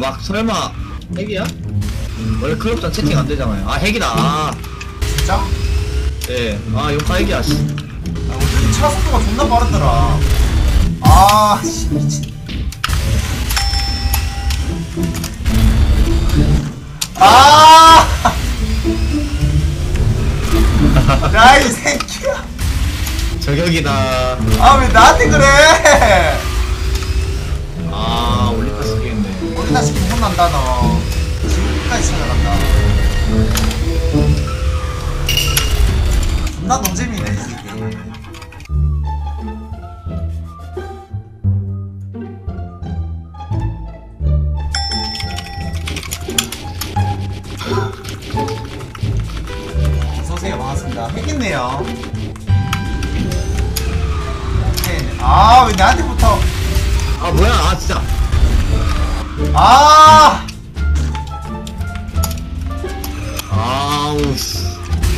막 설마 핵이야? 원래 클럽장 채팅 안 되잖아요. 아 핵이다. 아 진짜? 예. 아 용카 핵이야. 씨. 아, 어쩐지 차 속도가 존나 빠르더라. 아, 씨, 미친. 아! 야, 이 새끼야. 저격이다. 아, 왜 나한테 그래? 아 올리파스 끼겠네. 어디다시 기분 난다, 너. 지금까지 찾아간다. 존나 노잼이네, 이 새끼. 어서오세요. 반갑습니다. 핵있네요. 아, 왜 나한테 붙어? 아 뭐야? 아 진짜. 아! 아우 씨.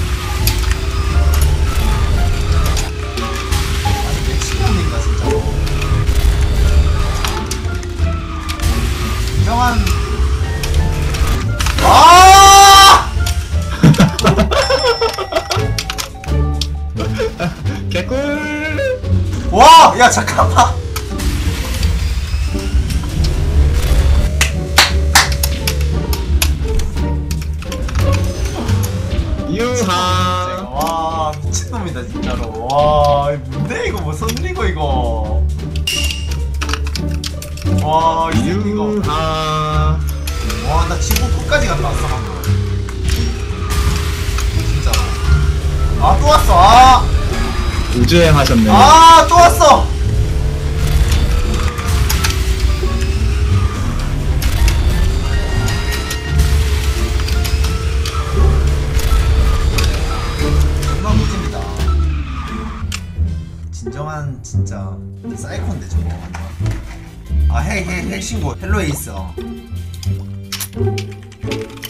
아니, 내 친구인가, 진짜로. 인정한. 아! 개꿀. 와! 야, 잠깐만. 유하. 와, 미친놈이다, 진짜로. 와, 이거 뭔데, 이거 뭐 선리고, 이거. 와, 이 새끼 이거. 유하. 와, 나 지구 끝까지 갔다 왔어, 방금. 진짜로. 아, 또 왔어, 아! 우주여행 하셨네. 아, 또 왔어! 정말 무집니다. 진정한, 진짜, 사이콘데, 저거. 아, 핵 신고. 헬로 에이스.